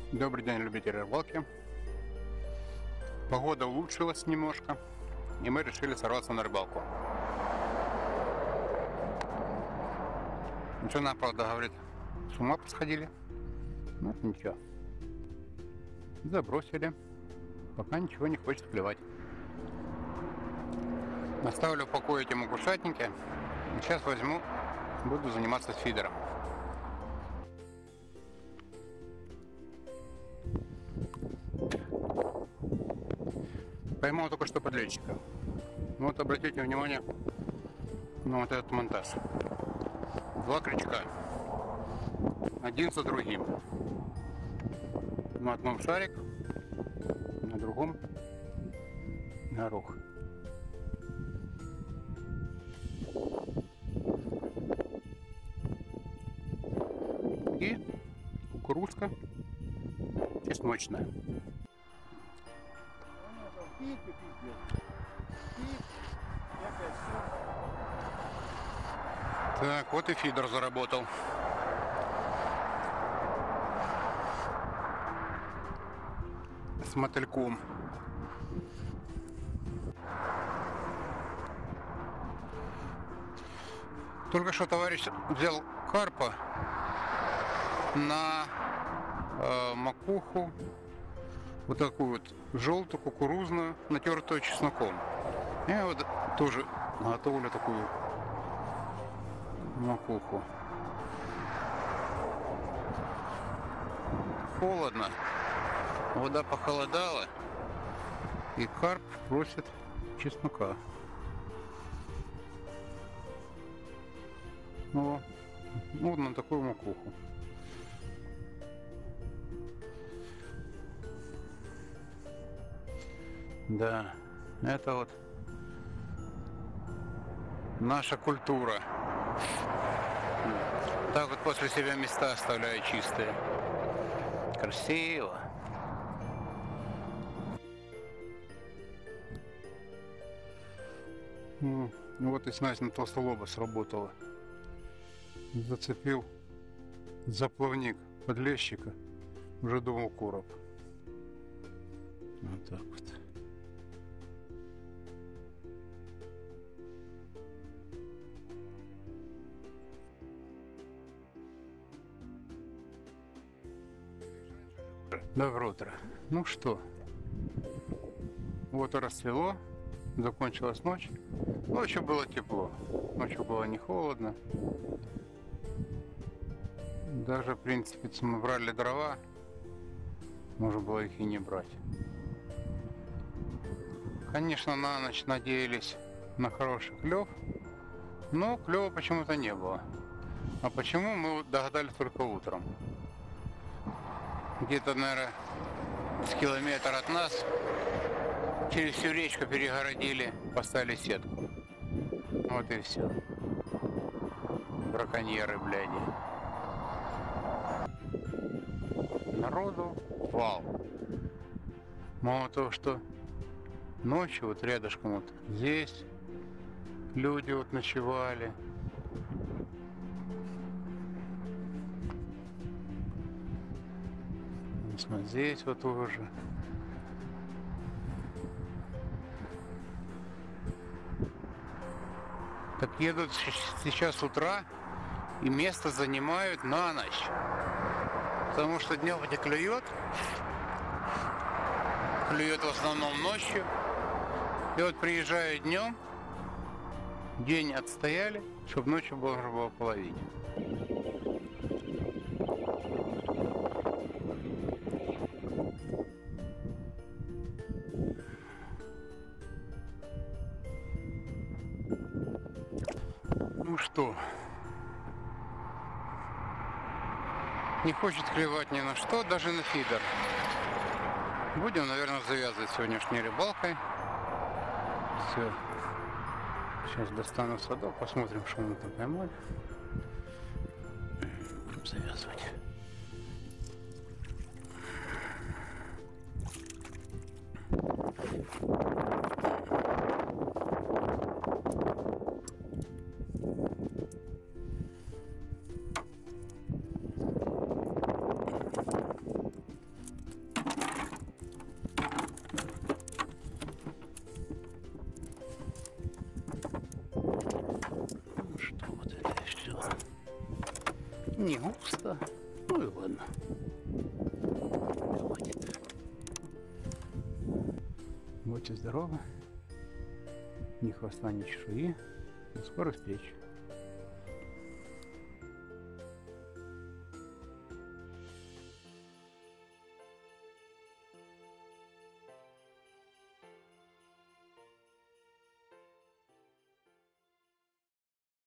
Добрый день, любители рыбалки. Погода улучшилась немножко, и мы решили сорваться на рыбалку. Жена, правда, говорит, с ума посходили. Ну, это ничего. Забросили, пока ничего не хочет клевать. Оставлю в покое эти макушатники. Сейчас возьму, буду заниматься фидером. Поймал только что подлетчика. Вот обратите внимание на вот этот монтаж. Два крючка. Один за другим. На одном шарик, на другом горох. И кукурузка чесночная. Так, вот и фидер заработал. С мотыльком. Только что товарищ взял карпа на макуху, вот такую вот желтую кукурузную, натертую чесноком. Я вот тоже готовлю такую макуху. Холодно, вода похолодала, и карп просит чеснока. Ну, вот на такую макуху. Да, это вот наша культура. Так вот после себя места оставляю чистые. Красиво. Ну, вот и снасть на толстолоба сработала. Зацепил заплавник подлещика. Уже думал короб. Вот так вот. Доброе утро. Ну что, вот и расцвело, закончилась ночь. Ночью было тепло, ночью было не холодно. Даже, в принципе, мы брали дрова, можно было их и не брать. Конечно, на ночь надеялись на хороший клев, но клева почему-то не было. А почему, мы догадались только утром. Где-то, наверное, с километр от нас через всю речку перегородили, поставили сетку. Вот и все. Браконьеры, бляди. Народу вал. Мало того, что ночью вот рядышком вот здесь люди вот ночевали. Здесь вот уже. Так едут сейчас с утра и место занимают на ночь. Потому что днем не клюет. Клюет в основном ночью. И вот приезжают днем, день отстояли, чтобы ночью можно было половить. Ну что, не хочет клевать ни на что, даже на фидер. Будем, наверное, завязывать сегодняшней рыбалкой. Все. Сейчас достану садок, посмотрим, что мы там поймали. Будем завязывать. Не густо. Ну и ладно. Хватит. Будьте здоровы. Ни хвоста, ни чешуи. До скорых встреч.